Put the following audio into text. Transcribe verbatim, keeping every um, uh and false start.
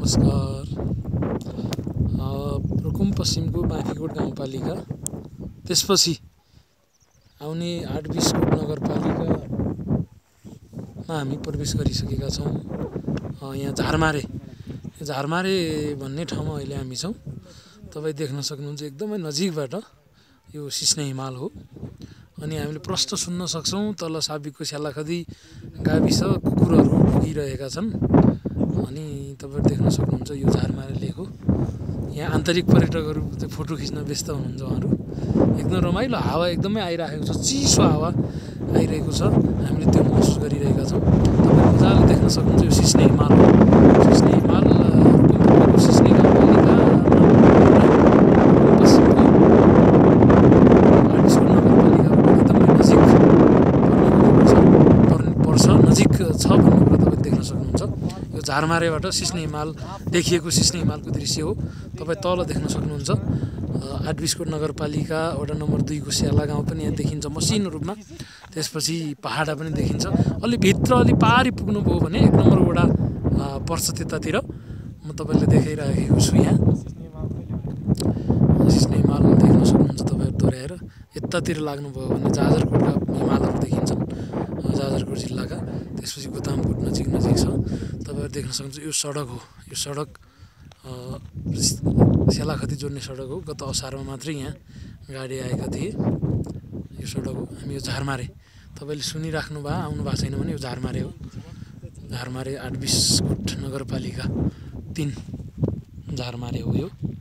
नमस्कार। रुकुम पश्चिमको बाँकीकोट गाउँपालिका, त्यसपछि आउने आठ बिसकोट नगरपालिकामा हामी प्रवेश गरिसकेका छौँ। यहाँ झारमारे झारमारे भन्ने ठाउँमा अहिले हामी छौँ। तपाईँ देख्न सक्नुहुन्छ एकदमै नजिकबाट यो सिस्ने हिमाल हो। अनि हामीले प्रश्न सुन्न सक्छौँ तल साबिकको स्यालाखदी गाविस कुकुरहरू पुगिरहेका छन्। अनि तपाईँ देख्न सक्नुहुन्छ यो झारमारे लेक हो। यहाँ आन्तरिक पर्यटकहरू त्यो फोटो खिच्न व्यस्त हुनुहुन्छ। उहाँहरू एकदम रमाइलो हावा एकदमै आइरहेको छ, चिसो हावा आइरहेको छ। हामीले त्यो महसुस गरिरहेका छौँ। तपाईँ मजाले देख्न सक्नुहुन्छ यो सिस्ने हिमाल हो। सिस्ने हिमाल रुकुमको सिस्ने गाउँपालिका पश्चिमको आठबिसकोट नगरपालिकाबाट एकदमै नजिक पर्छ नजिक छ भन्ने कुरा तपाईँ देख्न सक्नुहुन्छ। यो झारमारेबाट सिस्ने हिमाल देखिएको सिस्ने हिमालको दृश्य हो। तपाईँ तल देख्न सक्नुहुन्छ आठ बिसकोट नगरपालिका वडा नम्बर दुईको स्याला गाउँ पनि यहाँ देखिन्छ मसिनो रूपमा। त्यसपछि पहाडा पनि देखिन्छ। अलि भित्र अलि पारी पुग्नुभयो भने एक नम्बर वडा पर्छ त्यतातिर। म तपाईँलाई देखाइरहेको छु। यहाँ सिस्ने हिमाल देख्न सक्नुहुन्छ तपाईँहरू दोहोऱ्याएर। यतातिर लाग्नुभयो भने जाजरकोटका हिमालहरू देखिन्छन्, जाजरकोट जिल्लाका। त्यसपछि गोतामकोट नजिक नजिक छ। तपाईँहरू देख्न सक्नुहुन्छ यो सडक हो। यो सडक स्यालाखदी जोड्ने सडक हो। गत असारमा मात्रै यहाँ गाडी आएका थिए। यो सडक हो। हामी यो झारमारे तपाईँले सुनिराख्नु भयो, आउनु भएको छैन भने यो झारमारे हो। झारमारे आठ बिसकोट नगरपालिका तिन झारमारे हो यो।